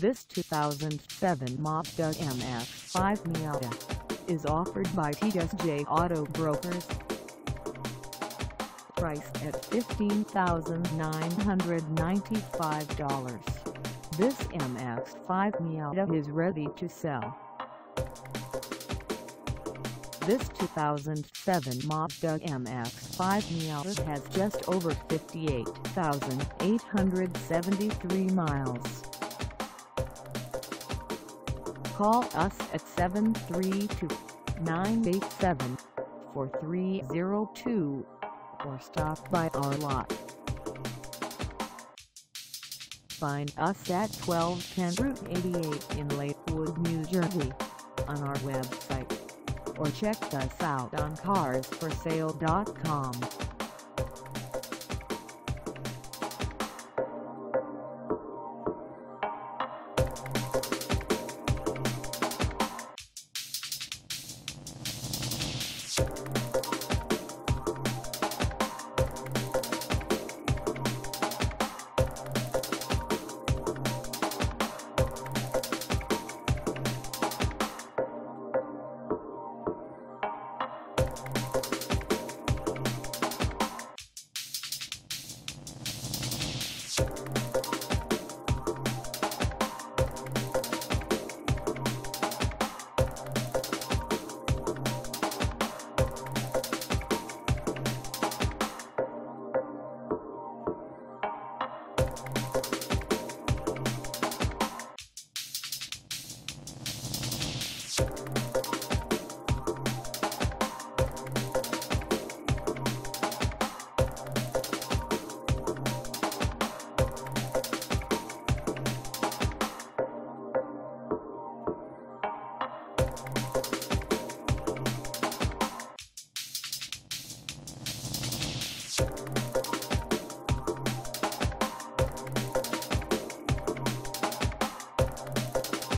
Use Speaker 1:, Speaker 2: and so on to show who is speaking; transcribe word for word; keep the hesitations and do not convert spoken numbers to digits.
Speaker 1: This two thousand seven Mazda M X five Miata is offered by T S J Auto Brokers. Priced at fifteen thousand nine hundred ninety-five dollars, this M X five Miata is ready to sell. This two thousand seven Mazda M X five Miata has just over fifty-eight thousand eight hundred seventy-three miles. Call us at seven three two, nine eight seven, four three zero two or stop by our lot. Find us at twelve ten Route eighty-eight in Lakewood, New Jersey, on our website, or check us out on cars for sale dot com.
Speaker 2: You